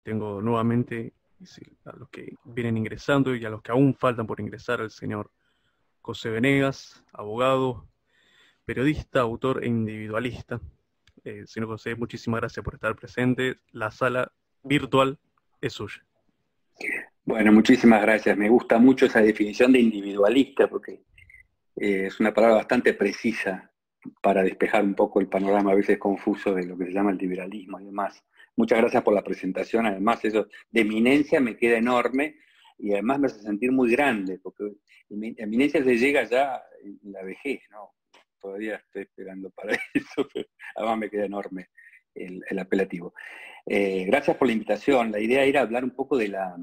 tengo nuevamente sí, a los que vienen ingresando y a los que aún faltan por ingresar al señor José Venegas, abogado, periodista, autor e individualista. Señor José, muchísimas gracias por estar presente. La sala virtual es suya. Bueno, muchísimas gracias. Me gusta mucho esa definición de individualista porque es una palabra bastante precisa para despejar un poco el panorama a veces confuso de lo que se llama el liberalismo y demás. Muchas gracias por la presentación. Además, eso de eminencia me queda enorme y además me hace sentir muy grande porque eminencia se llega ya en la vejez, ¿no? Todavía estoy esperando para eso, pero además me queda enorme el apelativo. Gracias por la invitación. La idea era hablar un poco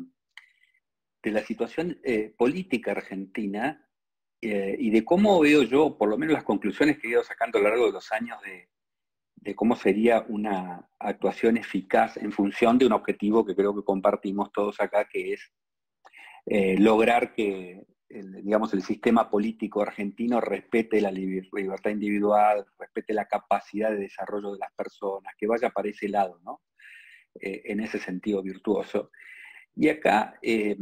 de la situación política argentina y de cómo veo yo, por lo menos las conclusiones que he ido sacando a lo largo de los años de cómo sería una actuación eficaz en función de un objetivo que creo que compartimos todos acá, que es lograr que digamos, el sistema político argentino respete la libertad individual, respete la capacidad de desarrollo de las personas, que vaya para ese lado, ¿no? En ese sentido virtuoso. Y acá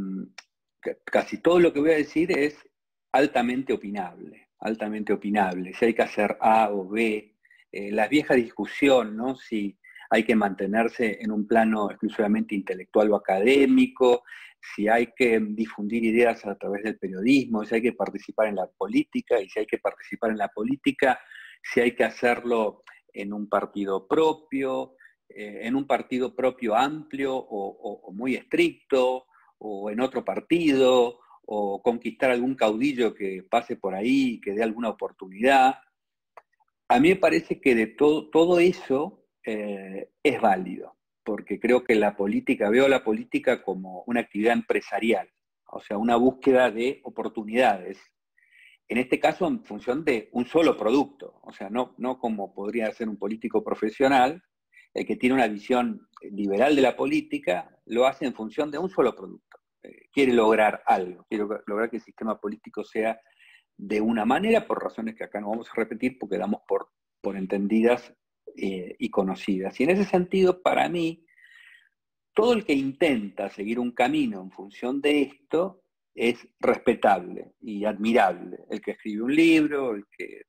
casi todo lo que voy a decir es altamente opinable, altamente opinable. Si hay que hacer A o B, la vieja discusión, ¿no? Si hay que mantenerse en un plano exclusivamente intelectual o académico, si hay que difundir ideas a través del periodismo, si hay que participar en la política, y si hay que participar en la política, si hay que hacerlo en un partido propio, en un partido propio amplio o muy estricto, o en otro partido, o conquistar algún caudillo que pase por ahí, que dé alguna oportunidad. A mí me parece que de todo eso es válido, porque creo que la política, veo la política como una actividad empresarial, o sea, una búsqueda de oportunidades. En este caso, en función de un solo producto, o sea, no como podría ser un político profesional, el que tiene una visión liberal de la política, lo hace en función de un solo producto. Quiere lograr algo, quiere lograr que el sistema político sea de una manera, por razones que acá no vamos a repetir, porque damos por entendidas y conocidas. Y en ese sentido, para mí, todo el que intenta seguir un camino en función de esto es respetable y admirable. El que escribe un libro, el que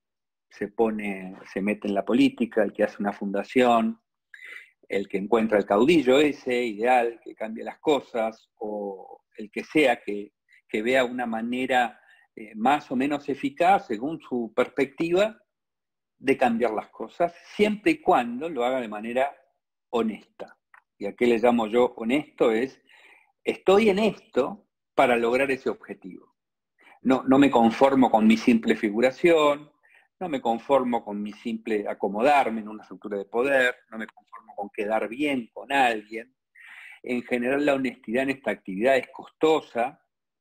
se mete en la política, el que hace una fundación, el que encuentra el caudillo ese ideal, que cambie las cosas, o el que sea que vea una manera más o menos eficaz, según su perspectiva, de cambiar las cosas, siempre y cuando lo haga de manera honesta. Y a qué le llamo yo honesto es, estoy en esto para lograr ese objetivo. No me conformo con mi simple figuración, no me conformo con mi simple acomodarme en una estructura de poder, no me conformo con quedar bien con alguien. En general la honestidad en esta actividad es costosa,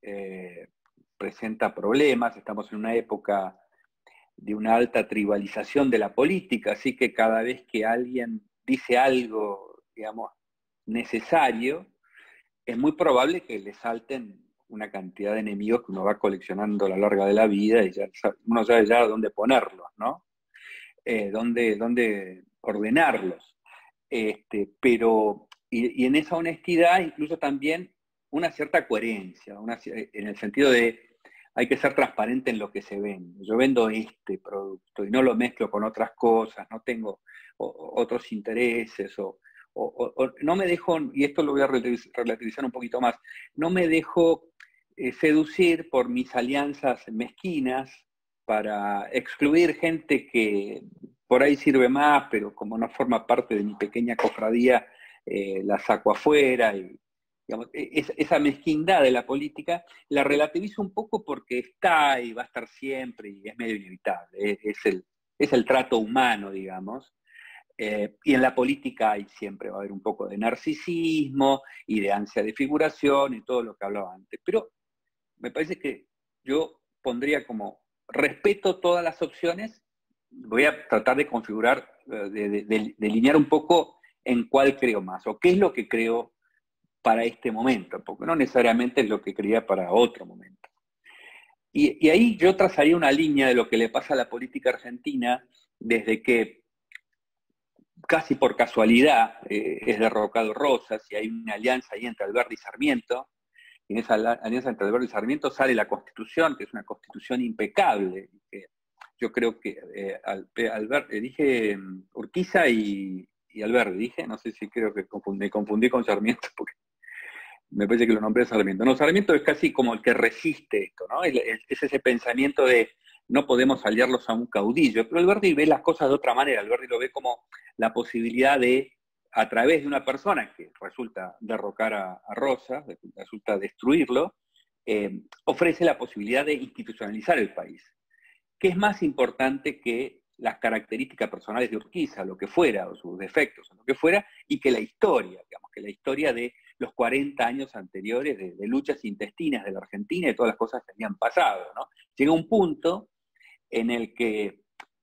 presenta problemas, estamos en una época de una alta tribalización de la política, así que cada vez que alguien dice algo, digamos, necesario, es muy probable que le salten una cantidad de enemigos que uno va coleccionando a lo largo de la vida y ya, uno sabe ya dónde ponerlos, ¿no? Dónde ordenarlos. Y en esa honestidad incluso también una cierta coherencia, en el sentido de hay que ser transparente en lo que se vende. Yo vendo este producto y no lo mezclo con otras cosas, no tengo otros intereses o no me dejo, y esto lo voy a relativizar un poquito más, no me dejo seducir por mis alianzas mezquinas para excluir gente que por ahí sirve más, pero como no forma parte de mi pequeña cofradía, la saco afuera. Y, digamos, esa mezquindad de la política la relativizo un poco porque está y va a estar siempre y es medio inevitable. Es el trato humano, digamos. Y en la política hay siempre va a haber un poco de narcisismo y de ansia de figuración y todo lo que hablaba antes. Pero me parece que yo pondría como respeto todas las opciones, voy a tratar de configurar, de delinear un poco en cuál creo más, o qué es lo que creo para este momento, porque no necesariamente es lo que creía para otro momento. Y ahí yo trazaría una línea de lo que le pasa a la política argentina desde que casi por casualidad es derrocado Rosas y hay una alianza ahí entre Alberdi y Sarmiento. Y en esa alianza entre Alberdi y Sarmiento sale la Constitución, que es una Constitución impecable. Yo creo que dije Urquiza y Alberdi, dije, no sé si creo que me confundí con Sarmiento, porque me parece que lo nombré Sarmiento. No, Sarmiento es casi como el que resiste esto, ¿no? Es ese pensamiento de no podemos aliarlos a un caudillo, pero Alberdi ve las cosas de otra manera. Alberdi lo ve como la posibilidad de, a través de una persona que resulta derrocar a Rosas, resulta destruirlo, ofrece la posibilidad de institucionalizar el país, que es más importante que las características personales de Urquiza, lo que fuera, o sus defectos, o lo que fuera, y que la historia, digamos, que la historia de los 40 años anteriores de luchas intestinas de la Argentina y todas las cosas que habían pasado, ¿no? Llega un punto en el que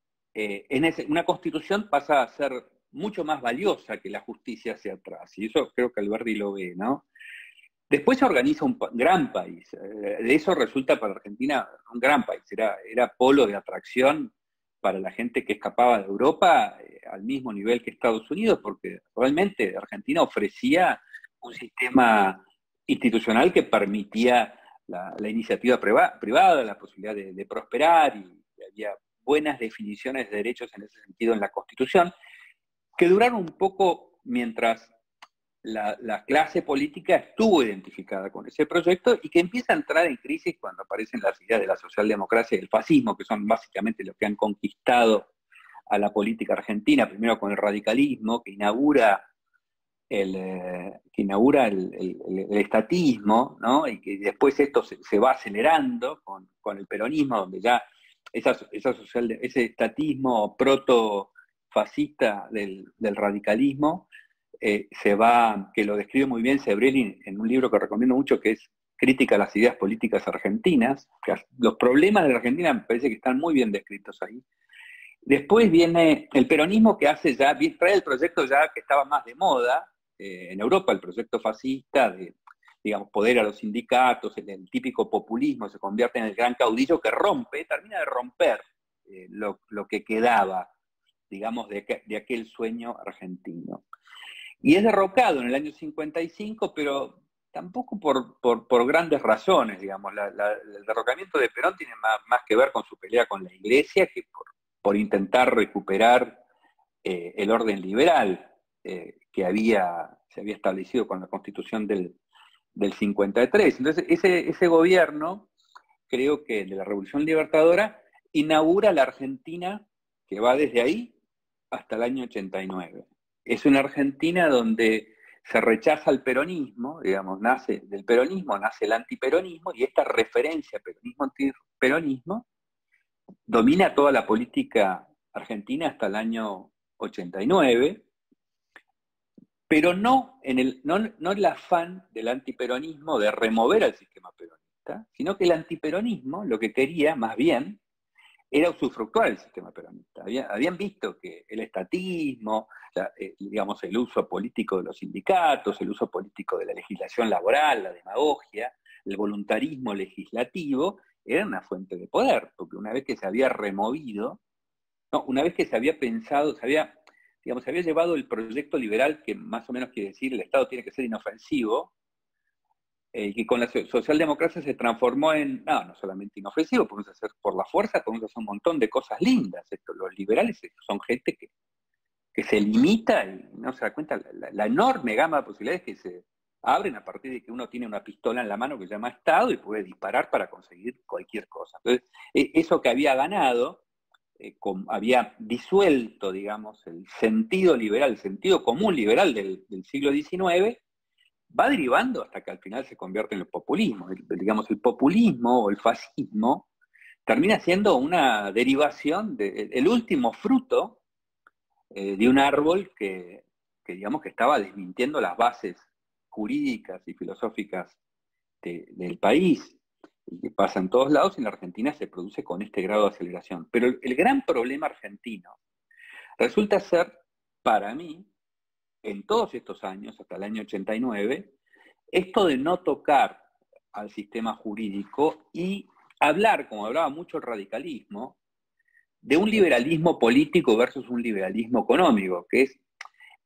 una constitución pasa a ser mucho más valiosa que la justicia hacia atrás, y eso creo que Alberdi lo ve, ¿no? Después se organiza un gran país, de eso resulta para Argentina un gran país, era polo de atracción para la gente que escapaba de Europa al mismo nivel que Estados Unidos, porque realmente Argentina ofrecía un sistema institucional que permitía la iniciativa privada, la posibilidad de prosperar, y había buenas definiciones de derechos en ese sentido en la Constitución, que duraron un poco mientras la clase política estuvo identificada con ese proyecto y que empieza a entrar en crisis cuando aparecen las ideas de la socialdemocracia y el fascismo, que son básicamente los que han conquistado a la política argentina, primero con el radicalismo, que inaugura el estatismo, ¿no? Y que después esto se va acelerando con el peronismo, donde ya ese estatismo proto-fascista del radicalismo que lo describe muy bien Sebrelli en un libro que recomiendo mucho, que es Crítica a las ideas políticas argentinas. Los problemas de la Argentina me parece que están muy bien descritos ahí. Después viene el peronismo, que trae el proyecto ya que estaba más de moda en Europa, el proyecto fascista de, digamos, poder a los sindicatos, el típico populismo se convierte en el gran caudillo que termina de romper lo que quedaba, digamos, de aquel sueño argentino. Y es derrocado en el año 55, pero tampoco por grandes razones, digamos. El derrocamiento de Perón tiene más que ver con su pelea con la Iglesia que por intentar recuperar el orden liberal que se había establecido con la Constitución del 53. Entonces, ese gobierno, creo que de la Revolución Libertadora, inaugura la Argentina que va desde ahí hasta el año 89. Es una Argentina donde se rechaza el peronismo, digamos, nace el antiperonismo, y esta referencia peronismo-antiperonismo domina toda la política argentina hasta el año 89, pero no en el afán del antiperonismo de remover al sistema peronista, sino que el antiperonismo lo que quería, más bien, era usufructuar el sistema peronista. Habían visto que el estatismo, digamos, el uso político de los sindicatos, el uso político de la legislación laboral, la demagogia, el voluntarismo legislativo, era una fuente de poder, porque una vez que se había removido, una vez que se había pensado, se había llevado el proyecto liberal, que más o menos quiere decir el Estado tiene que ser inofensivo, que con la socialdemocracia se transformó en, no solamente inofensivo, podemos hacer por la fuerza, podemos hacer un montón de cosas lindas. Los liberales son gente que se limita y no se da cuenta la enorme gama de posibilidades que se abren a partir de que uno tiene una pistola en la mano que se llama Estado y puede disparar para conseguir cualquier cosa. Entonces, eso que había ganado, había disuelto, digamos, el sentido liberal, el sentido común liberal del siglo XIX, va derivando hasta que al final se convierte en el populismo. Digamos, el populismo o el fascismo termina siendo una derivación el último fruto de un árbol que digamos que estaba desmintiendo las bases jurídicas y filosóficas del país, y que pasa en todos lados, y en la Argentina se produce con este grado de aceleración. Pero el gran problema argentino resulta ser, para mí, en todos estos años, hasta el año 89, esto de no tocar al sistema jurídico y hablar, como hablaba mucho el radicalismo, de un liberalismo político versus un liberalismo económico, que es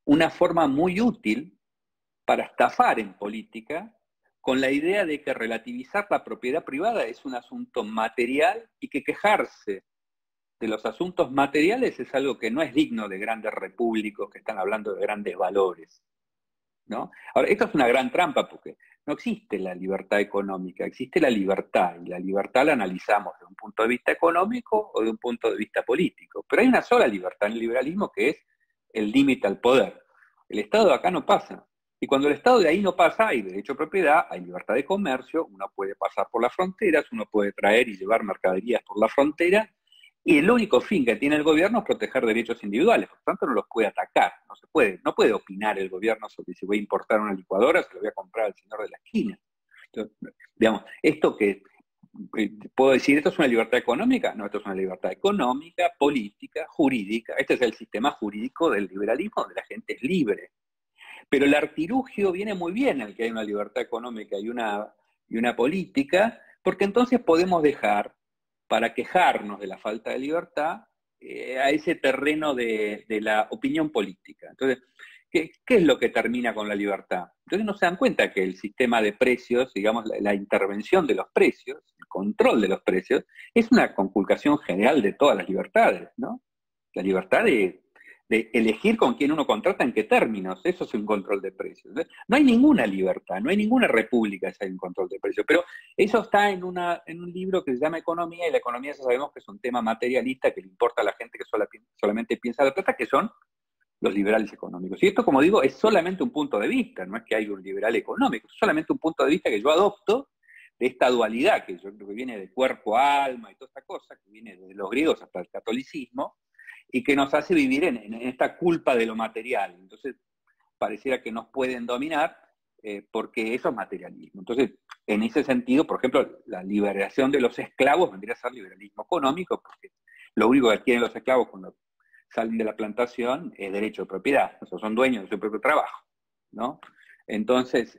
una forma muy útil para estafar en política, con la idea de que relativizar la propiedad privada es un asunto material y que quejarse de los asuntos materiales es algo que no es digno de grandes repúblicos que están hablando de grandes valores, ¿no? Ahora, esto es una gran trampa porque no existe la libertad económica, existe la libertad, y la libertad la analizamos de un punto de vista económico o de un punto de vista político. Pero hay una sola libertad en el liberalismo, que es el límite al poder. El Estado de acá no pasa. Y cuando el Estado de ahí no pasa, hay derecho a propiedad, hay libertad de comercio, uno puede pasar por las fronteras, uno puede traer y llevar mercaderías por la frontera, y el único fin que tiene el gobierno es proteger derechos individuales, por lo tanto no los puede atacar, no puede opinar el gobierno sobre si voy a importar una licuadora, se lo voy a comprar al señor de la esquina. Entonces, digamos, esto que puedo decir, ¿esto es una libertad económica? No, esto es una libertad económica, política, jurídica. Este es el sistema jurídico del liberalismo, donde la gente es libre. Pero el artilugio viene muy bien el que hay una libertad económica y una política, porque entonces podemos dejar, para quejarnos de la falta de libertad, a ese terreno de la opinión política. Entonces, ¿qué es lo que termina con la libertad? Entonces no se dan cuenta que el sistema de precios, digamos, la intervención de los precios, el control de los precios, es una conculcación general de todas las libertades, ¿no? La libertad de elegir con quién uno contrata, en qué términos, eso es un control de precios. No hay ninguna libertad, no hay ninguna república si hay un control de precios, pero eso está en un libro que se llama Economía, y la economía ya sabemos que es un tema materialista que le importa a la gente que solamente piensa la plata, que son los liberales económicos. Y esto, como digo, es solamente un punto de vista, no es que hay un liberal económico, es solamente un punto de vista que yo adopto de esta dualidad, que yo creo que viene de cuerpo a alma y toda esta cosa, que viene desde los griegos hasta el catolicismo, y que nos hace vivir en esta culpa de lo material. Entonces, pareciera que nos pueden dominar porque eso es materialismo. Entonces, en ese sentido, por ejemplo, la liberación de los esclavos vendría a ser liberalismo económico, porque lo único que adquieren los esclavos cuando salen de la plantación es derecho de propiedad, o sea, son dueños de su propio trabajo, ¿no? Entonces,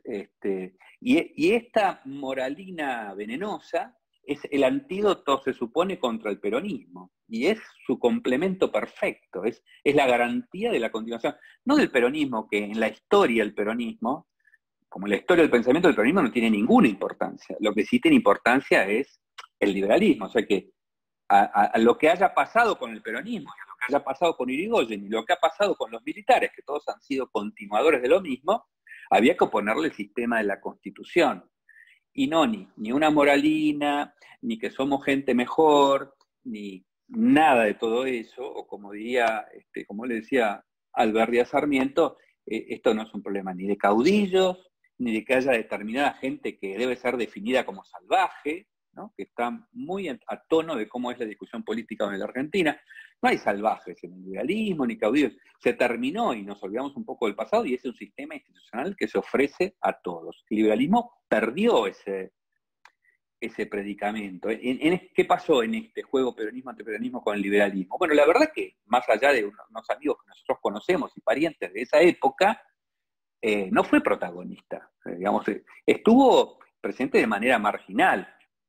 y esta moralina venenosa es el antídoto, se supone, contra el peronismo, y es su complemento perfecto, es la garantía de la continuación, no del peronismo, que en la historia del peronismo, como en la historia del pensamiento del peronismo, no tiene ninguna importancia. Lo que sí tiene importancia es el liberalismo, o sea que a lo que haya pasado con el peronismo, y a lo que haya pasado con Irigoyen, y lo que ha pasado con los militares, que todos han sido continuadores de lo mismo, había que oponerle el sistema de la Constitución. Y no, ni una moralina, ni que somos gente mejor, ni nada de todo eso, o como diría, como le decía Alberdi Sarmiento, esto no es un problema ni de caudillos, ni de que haya determinada gente que debe ser definida como salvaje, ¿no? Que está muy a tono de cómo es la discusión política en la Argentina. No hay salvajes en el liberalismo ni caudillos. Se terminó y nos olvidamos un poco del pasado, y es un sistema institucional que se ofrece a todos. El liberalismo perdió ese predicamento. ¿Qué pasó en este juego peronismo-antiperonismo con el liberalismo? Bueno, la verdad que más allá de unos amigos que nosotros conocemos y parientes de esa época, no fue protagonista. Digamos, estuvo presente de manera marginal.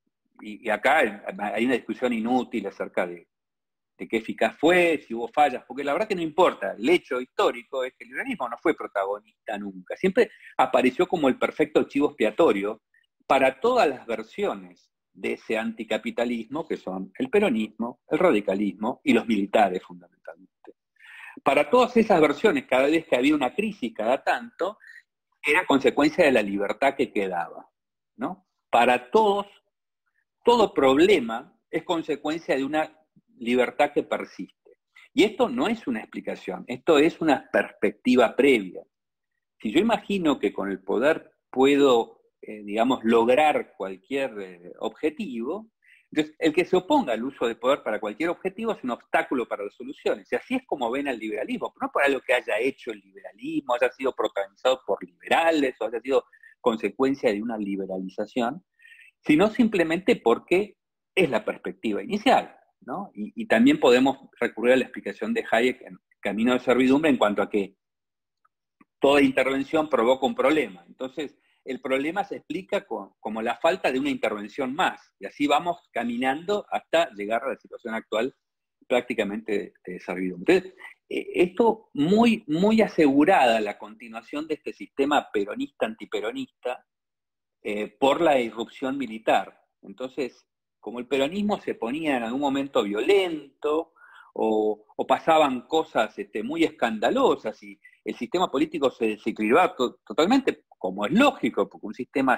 Y acá hay una discusión inútil acerca de qué eficaz fue, si hubo fallas, porque la verdad que no importa. El hecho histórico es que el liberalismo no fue protagonista nunca. Siempre apareció como el perfecto chivo expiatorio para todas las versiones de ese anticapitalismo, que son el peronismo, el radicalismo y los militares fundamentalmente. Para todas esas versiones, cada vez que había una crisis, cada tanto, era consecuencia de la libertad que quedaba, ¿no? Para todos, todo problema es consecuencia de una libertad que persiste. Y esto no es una explicación, esto es una perspectiva previa. Si yo imagino que con el poder puedo, digamos, lograr cualquier objetivo, entonces el que se oponga al uso de poder para cualquier objetivo es un obstáculo para las soluciones. Y así es como ven al liberalismo, no por algo que haya hecho el liberalismo, haya sido protagonizado por liberales o haya sido consecuencia de una liberalización, sino simplemente porque es la perspectiva inicial, ¿no? Y también podemos recurrir a la explicación de Hayek en Camino de Servidumbre en cuanto a que toda intervención provoca un problema. Entonces, el problema se explica como la falta de una intervención más, y así vamos caminando hasta llegar a la situación actual prácticamente de servidumbre. Entonces, esto muy asegurada la continuación de este sistema peronista-antiperonista por la irrupción militar. Entonces, como el peronismo se ponía en algún momento violento o pasaban cosas muy escandalosas y el sistema político se desequilibraba totalmente, como es lógico, porque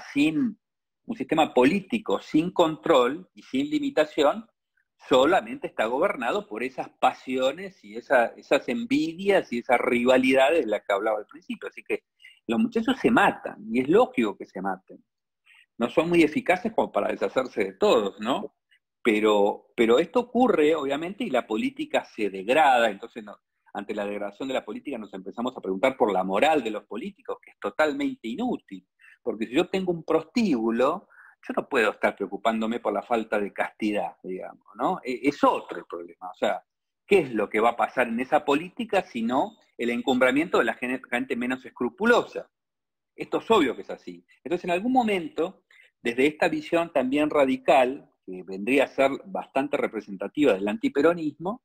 un sistema político sin control y sin limitación solamente está gobernado por esas pasiones y esas envidias y esas rivalidades de las que hablaba al principio. Así que los muchachos se matan, y es lógico que se maten. No son muy eficaces como para deshacerse de todos, ¿no? Pero esto ocurre, obviamente, y la política se degrada. Entonces, ante la degradación de la política nos empezamos a preguntar por la moral de los políticos, que es totalmente inútil. Porque si yo tengo un prostíbulo, yo no puedo estar preocupándome por la falta de castidad, digamos, ¿no? Es otro el problema. O sea, ¿qué es lo que va a pasar en esa política sino el encumbramiento de la gente menos escrupulosa? Esto es obvio que es así. Entonces, en algún momento, desde esta visión también radical, que vendría a ser bastante representativa del antiperonismo,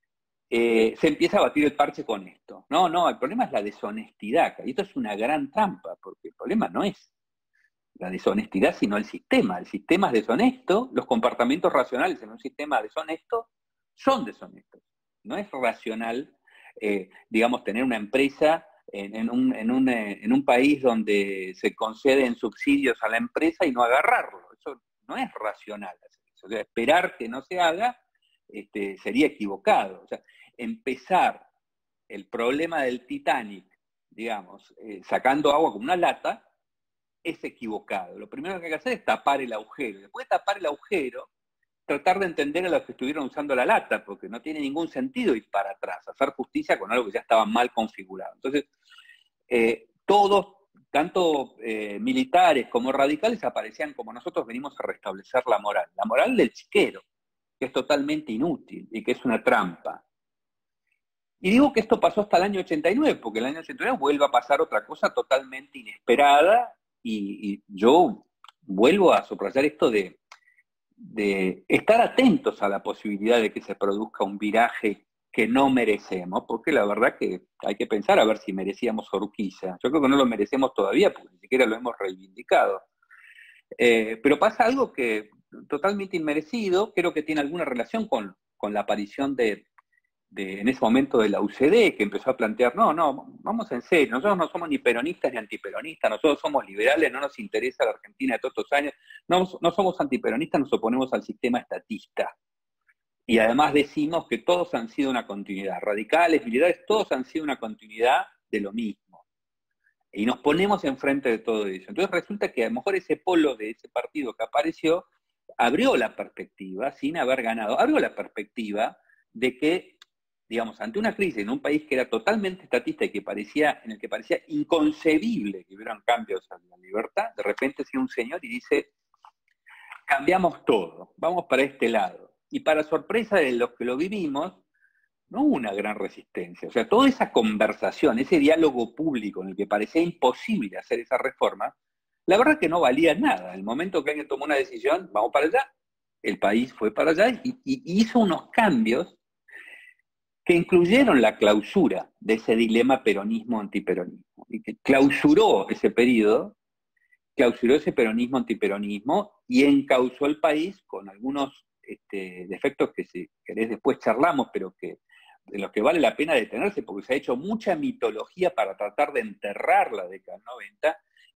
se empieza a batir el parche con esto. No, el problema es la deshonestidad. Y esto es una gran trampa, porque el problema no es la deshonestidad, sino el sistema. El sistema es deshonesto, los comportamientos racionales en un sistema deshonesto son deshonestos. No es racional, digamos, tener una empresa en un país donde se conceden subsidios a la empresa y no agarrarlo. Eso no es racional. O sea, esperar que no se haga sería equivocado. O sea, empezar el problema del Titanic, digamos, sacando agua con una lata, es equivocado. Lo primero que hay que hacer es tapar el agujero. Después de tapar el agujero, tratar de entender a los que estuvieron usando la lata, porque no tiene ningún sentido ir para atrás, hacer justicia con algo que ya estaba mal configurado. Entonces, todos, tanto militares como radicales, aparecían como nosotros venimos a restablecer la moral del chiquero, que es totalmente inútil y que es una trampa. Y digo que esto pasó hasta el año 89, porque el año 89 vuelve a pasar otra cosa totalmente inesperada, y yo vuelvo a subrayar esto de estar atentos a la posibilidad de que se produzca un viraje que no merecemos, porque la verdad que hay que pensar a ver si merecíamos Urquiza. Yo creo que no lo merecemos todavía, porque ni siquiera lo hemos reivindicado. Pero pasa algo que totalmente inmerecido, creo que tiene alguna relación con la aparición en ese momento de la UCD, que empezó a plantear, no, vamos en serio, nosotros no somos ni peronistas ni antiperonistas, nosotros somos liberales, no nos interesa la Argentina de todos estos años, no somos antiperonistas, nos oponemos al sistema estatista. Y además decimos que todos han sido una continuidad, radicales, militares, todos han sido una continuidad de lo mismo. Y nos ponemos enfrente de todo eso. Entonces resulta que a lo mejor ese polo de ese partido que apareció abrió la perspectiva, sin haber ganado, abrió la perspectiva de que, digamos, ante una crisis en un país que era totalmente estatista y en el que parecía inconcebible que hubieran cambios a la libertad, de repente sigue un señor y dice, cambiamos todo, vamos para este lado. Y para sorpresa de los que lo vivimos, no hubo una gran resistencia. O sea, toda esa conversación, ese diálogo público en el que parecía imposible hacer esa reforma, la verdad que no valía nada. El momento que alguien tomó una decisión, vamos para allá, el país fue para allá y hizo unos cambios que incluyeron la clausura de ese dilema peronismo-antiperonismo, y que clausuró ese periodo, clausuró ese peronismo-antiperonismo y encauzó el país con algunos defectos que si querés después charlamos, pero que de los que vale la pena detenerse, porque se ha hecho mucha mitología para tratar de enterrar la década 90,